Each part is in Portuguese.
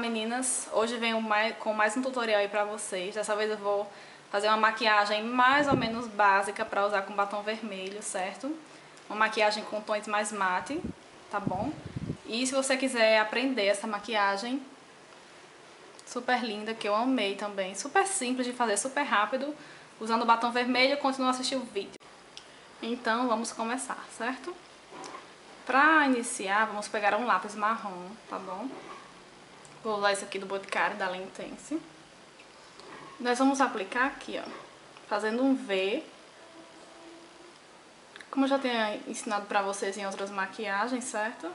meninas, hoje venho com mais um tutorial aí pra vocês. Dessa vez eu vou fazer uma maquiagem mais ou menos básica pra usar com batom vermelho, certo? Uma maquiagem com tons mais mate, tá bom? E se você quiser aprender essa maquiagem super linda, que eu amei também, super simples de fazer, super rápido, usando batom vermelho, continua a assistir o vídeo. Então vamos começar, certo? Pra iniciar, vamos pegar um lápis marrom, tá bom? Vou usar esse aqui do Boticário, da Lentense. Nós vamos aplicar aqui, ó, fazendo um V. Como eu já tinha ensinado pra vocês em outras maquiagens, certo?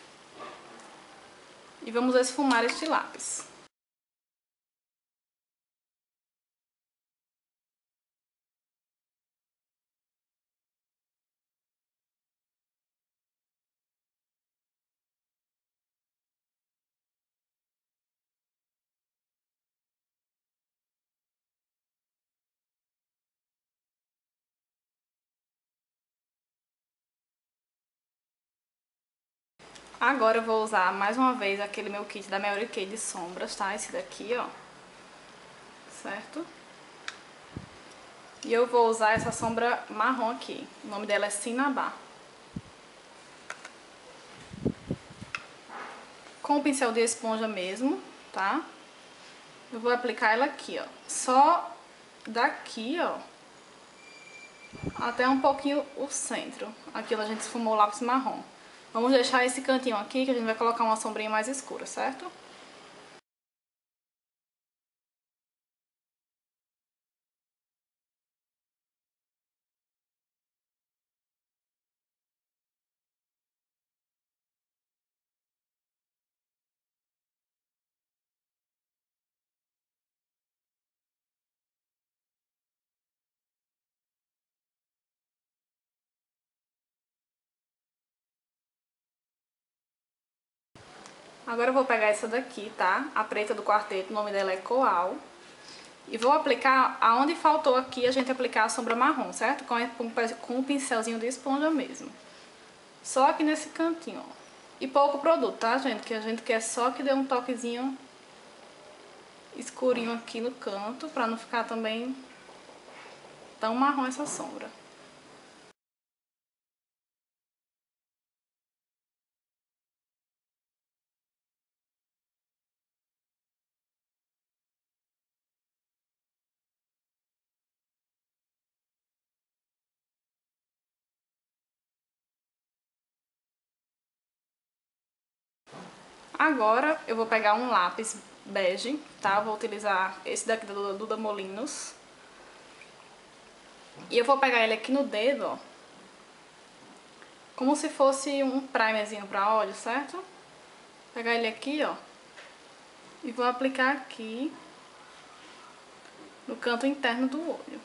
E vamos esfumar este lápis. Agora eu vou usar mais uma vez aquele meu kit da Mary Kay de sombras, tá? Esse daqui, ó. Certo? E eu vou usar essa sombra marrom aqui. O nome dela é Cinnabar. Com o pincel de esponja mesmo, tá? Eu vou aplicar ela aqui, ó. Só daqui, ó, até um pouquinho o centro. Aqui onde a gente esfumou o lápis marrom. Vamos deixar esse cantinho aqui que a gente vai colocar uma sombrinha mais escura, certo? Agora eu vou pegar essa daqui, tá? A preta do quarteto, o nome dela é Coal. E vou aplicar aonde faltou aqui a gente aplicar a sombra marrom, certo? Com um pincelzinho de esponja mesmo. Só aqui nesse cantinho, ó. E pouco produto, tá, gente? Que a gente quer só que dê um toquezinho escurinho aqui no canto, pra não ficar também tão marrom essa sombra. Agora eu vou pegar um lápis bege, tá? Eu vou utilizar esse daqui do Duda Molinos. E eu vou pegar ele aqui no dedo, ó. Como se fosse um primerzinho pra olho, certo? Pegar ele aqui, ó. E vou aplicar aqui no canto interno do olho.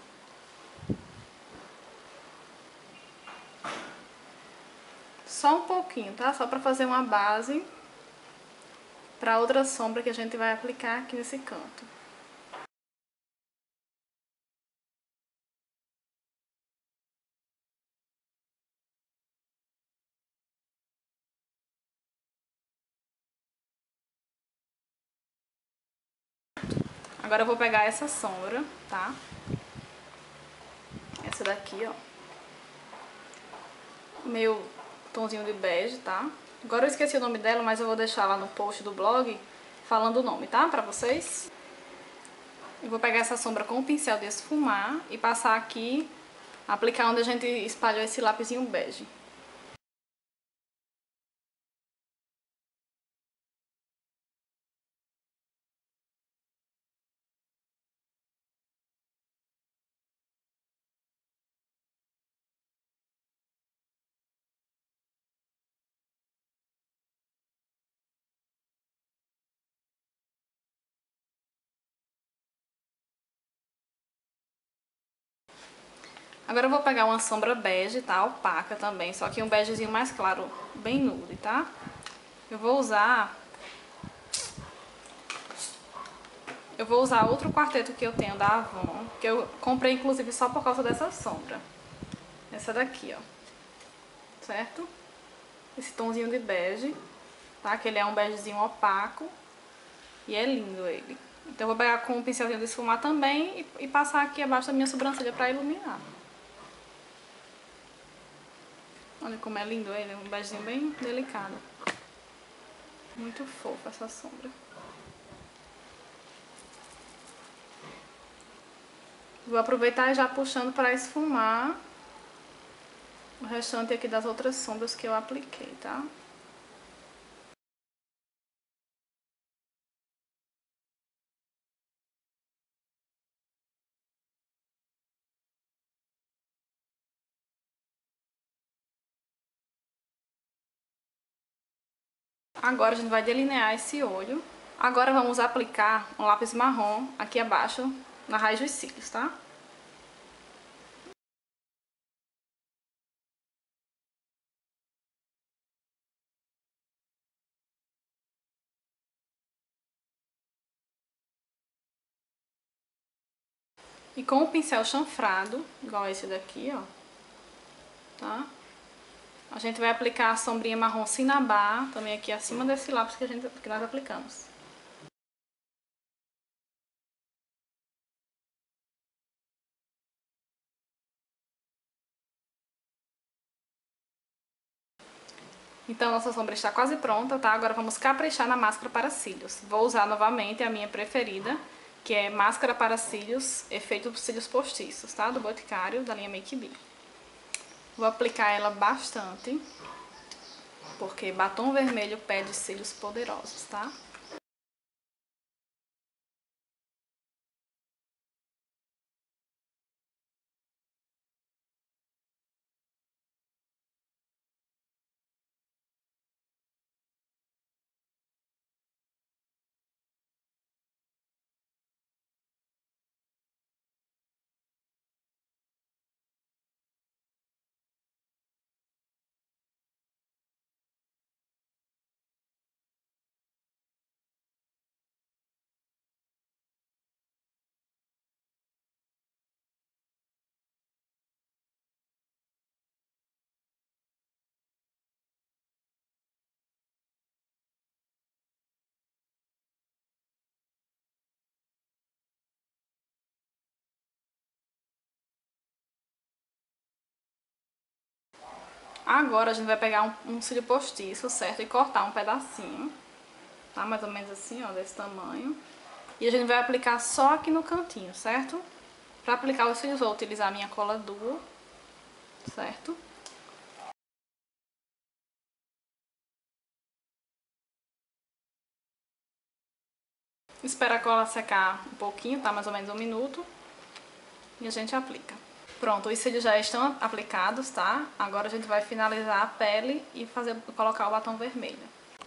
Só um pouquinho, tá? Só pra fazer uma base pra outra sombra que a gente vai aplicar aqui nesse canto. Agora eu vou pegar essa sombra, tá? Essa daqui, ó. Meu tomzinho de bege, tá? Agora eu esqueci o nome dela, mas eu vou deixar lá no post do blog falando o nome, tá? Pra vocês. Eu vou pegar essa sombra com o pincel de esfumar e passar aqui, aplicar onde a gente espalhou esse lápisinho bege. Agora eu vou pegar uma sombra bege, tá? Opaca também, só que um begezinho mais claro, bem nude, tá? Eu vou usar outro quarteto que eu tenho da Avon, que eu comprei inclusive só por causa dessa sombra. Essa daqui, ó. Certo? Esse tomzinho de bege, tá? Que ele é um begezinho opaco. E é lindo ele. Então eu vou pegar com um pincelzinho de esfumar também e passar aqui abaixo da minha sobrancelha pra iluminar. Olha como é lindo ele, um beijinho bem delicado. Muito fofa essa sombra. Vou aproveitar já puxando para esfumar o restante aqui das outras sombras que eu apliquei, tá? Agora a gente vai delinear esse olho. Agora vamos aplicar um lápis marrom aqui abaixo, na raiz dos cílios, tá? E com o pincel chanfrado, igual esse daqui, ó, tá? A gente vai aplicar a sombrinha marrom Cinnabar, também aqui acima desse lápis que nós aplicamos. Então, nossa sombra está quase pronta, tá? Agora vamos caprichar na máscara para cílios. Vou usar novamente a minha preferida, que é máscara para cílios, efeito cílios postiços, tá? Do Boticário, da linha Make Be. Vou aplicar ela bastante, porque batom vermelho pede cílios poderosos, tá? Agora a gente vai pegar um cílio postiço, certo? E cortar um pedacinho, tá? Mais ou menos assim, ó, desse tamanho. E a gente vai aplicar só aqui no cantinho, certo? Pra aplicar os cílios, vou utilizar a minha cola Duo, certo? Espera a cola secar um pouquinho, tá? Mais ou menos 1 minuto. E a gente aplica. Pronto, os cílios já estão aplicados, tá? Agora a gente vai finalizar a pele e colocar o batom vermelho.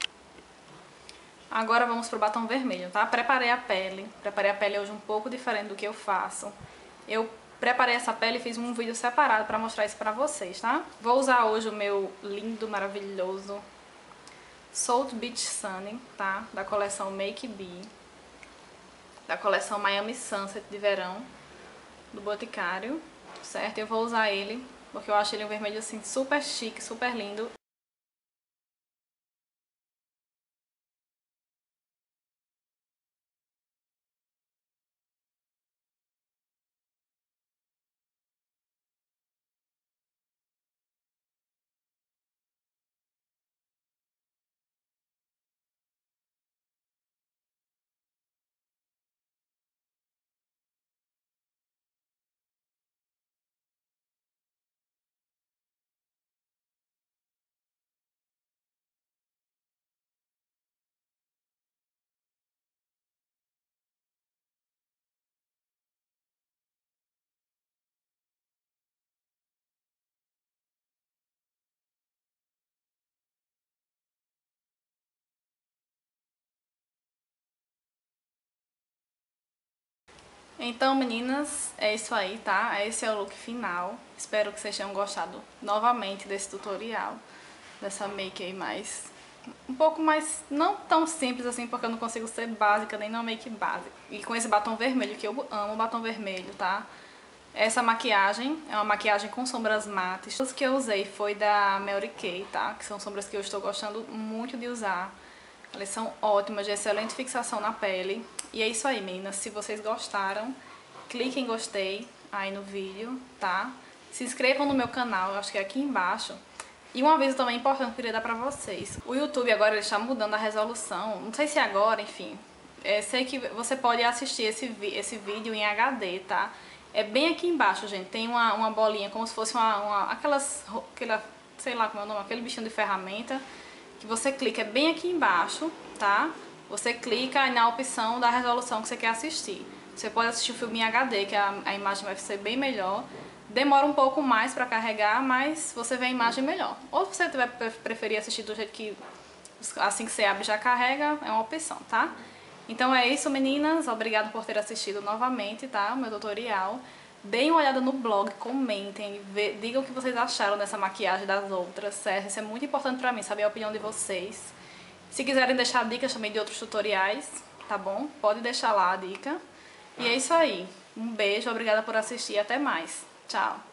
Agora vamos pro batom vermelho, tá? Preparei a pele hoje um pouco diferente do que eu faço. Eu preparei essa pele e fiz um vídeo separado pra mostrar isso pra vocês, tá? Vou usar hoje o meu lindo, maravilhoso Salt Beach Sunny, tá? Da coleção Make Be, da coleção Miami Sunset de verão, do Boticário, certo? Eu vou usar ele, porque eu acho ele um vermelho assim super chique, super lindo. Então, meninas, é isso aí, tá? Esse é o look final. Espero que vocês tenham gostado novamente desse tutorial, dessa make aí mais... um pouco mais, não tão simples assim, porque eu não consigo ser básica, nem numa make básica. E com esse batom vermelho, que eu amo batom vermelho, tá? Essa maquiagem é uma maquiagem com sombras mates. As que eu usei foi da Mary Kay, tá? Que são sombras que eu estou gostando muito de usar. Elas são ótimas, de excelente fixação na pele. E é isso aí, meninas. Se vocês gostaram, clique em gostei aí no vídeo, tá? Se inscrevam no meu canal, eu acho que é aqui embaixo. E um aviso também importante que eu queria dar pra vocês. O YouTube agora ele está mudando a resolução. Não sei se agora, enfim. Sei que você pode assistir esse vídeo em HD, tá? É bem aqui embaixo, gente. Tem uma bolinha, como se fosse sei lá como é o nome, aquele bichinho de ferramenta. Que você clica bem aqui embaixo, tá? Você clica aí na opção da resolução que você quer assistir. Você pode assistir o filme em HD, que a imagem vai ser bem melhor. Demora um pouco mais pra carregar, mas você vê a imagem melhor. Ou se você preferir assistir do jeito que assim que você abre já carrega, é uma opção, tá? Então é isso, meninas. Obrigada por ter assistido novamente, tá? O meu tutorial. Deem uma olhada no blog, comentem, digam o que vocês acharam dessa maquiagem das outras, certo? Isso é muito importante pra mim, saber a opinião de vocês. Se quiserem deixar dicas também de outros tutoriais, tá bom? Pode deixar lá a dica. E é isso aí. Um beijo, obrigada por assistir e até mais. Tchau!